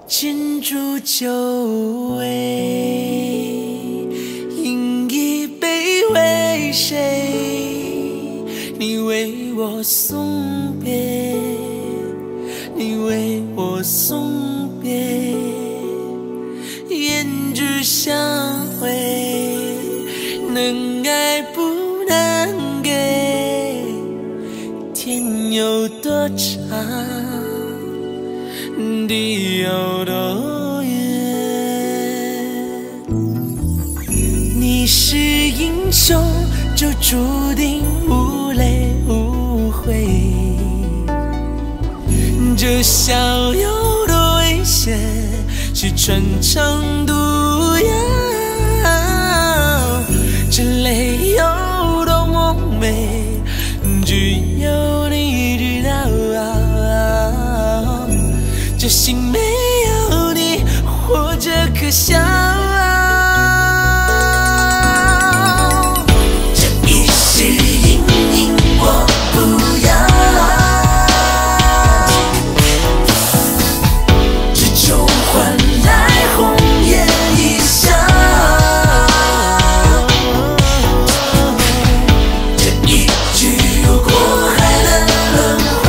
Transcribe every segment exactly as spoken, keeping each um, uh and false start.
倾注酒味，饮一杯为谁？你为我送别，你为我送别，胭脂相会，能爱不能给，天有多长，地有多远？你是英雄，就注定无泪无悔。这逍遥的危险，是穿肠毒药。这泪有多么美，只有你知道。这心没有你，活着可笑。这一世阴影我不要，只求换来红颜一笑。这一句过海的轮回，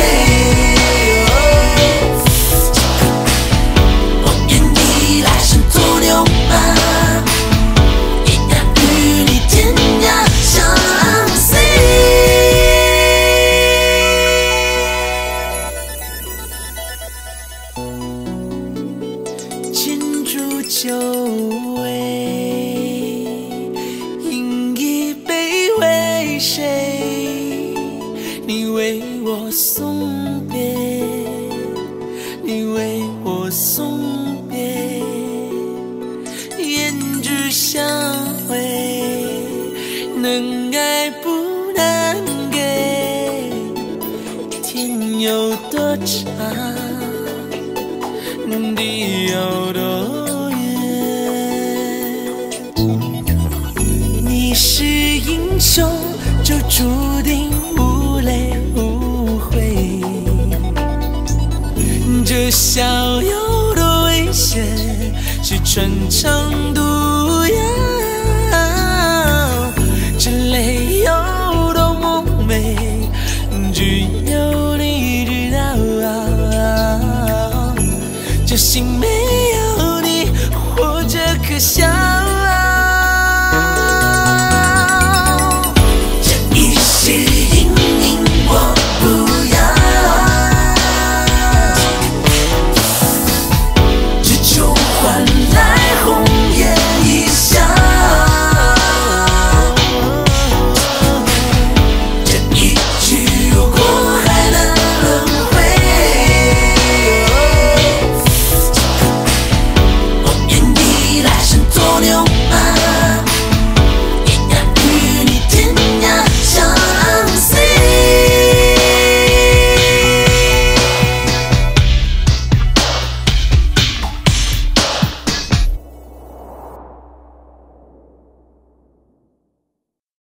酒味，饮一杯为谁？你为我送别，你为我送别，胭脂相会，能爱不能给，天有多长，地有多远？你是英雄，就注定无泪无悔。这逍遥的危险，是穿肠毒药。这泪有多么美，只有你知道。这心没